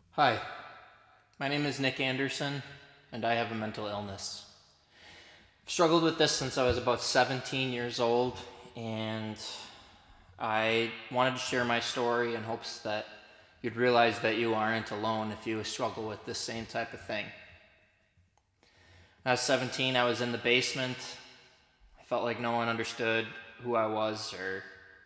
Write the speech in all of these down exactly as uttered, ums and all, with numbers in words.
Hi, my name is Nick Anderson, and I have a mental illness. I've struggled with this since I was about seventeen years old, and I wanted to share my story in hopes that you'd realize that you aren't alone if you struggle with this same type of thing. When I was seventeen, I was in the basement. I felt like no one understood who I was or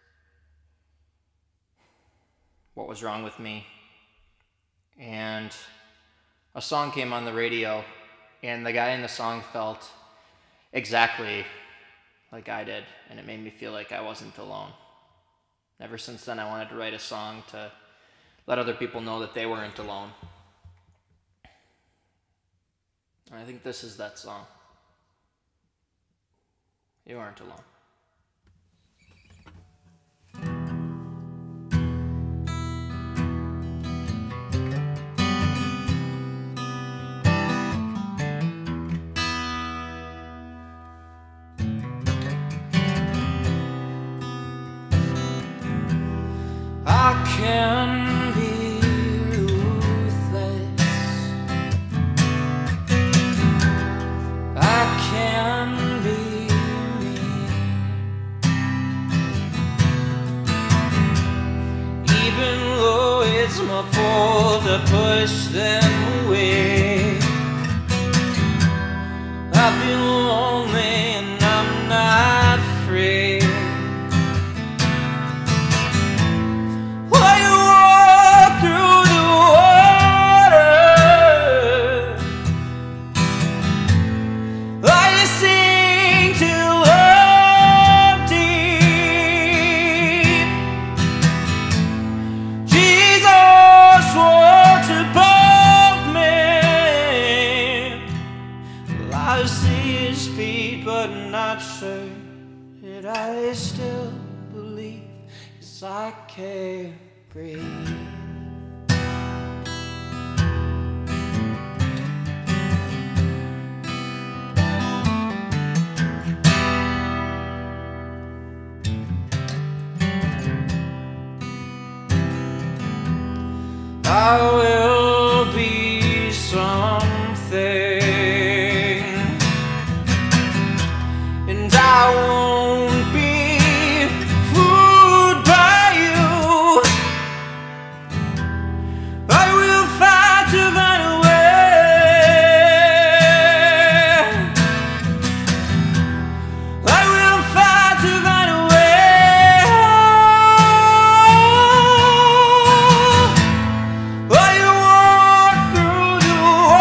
what was wrong with me. And a song came on the radio, and the guy in the song felt exactly like I did, and it made me feel like I wasn't alone. Ever since then, I wanted to write a song to let other people know that they weren't alone. And I think this is that song. You aren't alone. I can be ruthless, I can be mean, even though it's my fault to push them away. I feel lonely and I'm not free. I see his feet, but not sure that I still believe, 'cause I can't breathe. I will be something, I won't be fooled by you. I will fight to find a way. I will fight to find a way. While you walk through the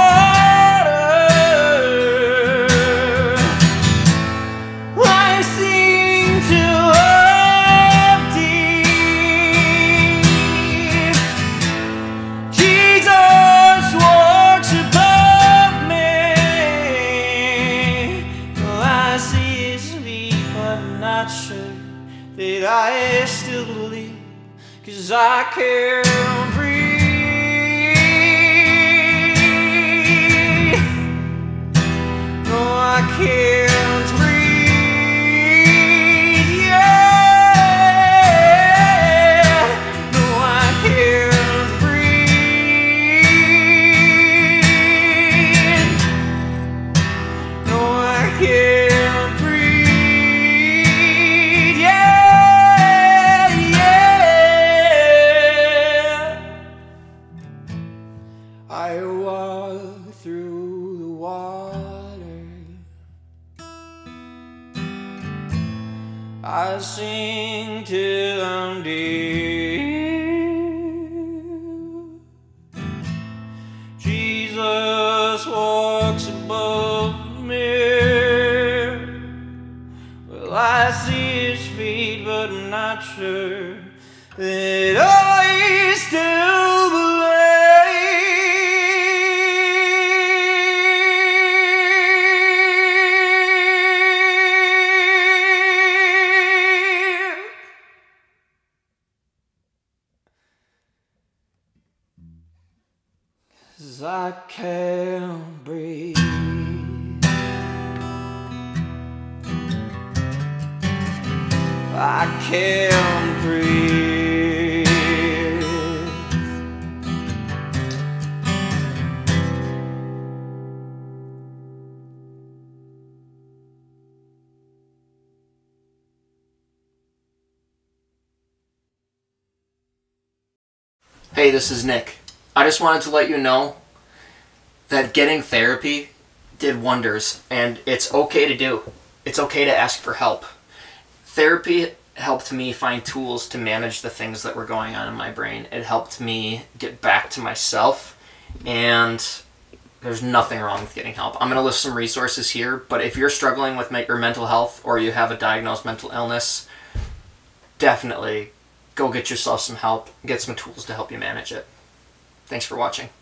water, I seem to empty. Jesus walks above me. Well, I see his feet, but not sure that I still believe, 'cause I can't breathe. No, I can't breathe. I walk through the water, I sing till I'm dead. Jesus walks above me. Well, I see his feet, but I'm not sure that I still believe. I can't breathe. I can't breathe. Hey, this is Nick. I just wanted to let you know that getting therapy did wonders, and it's okay to do. It's okay to ask for help. Therapy helped me find tools to manage the things that were going on in my brain. It helped me get back to myself, and there's nothing wrong with getting help. I'm going to list some resources here, but if you're struggling with your mental health or you have a diagnosed mental illness, definitely go get yourself some help, get some tools to help you manage it. Thanks for watching.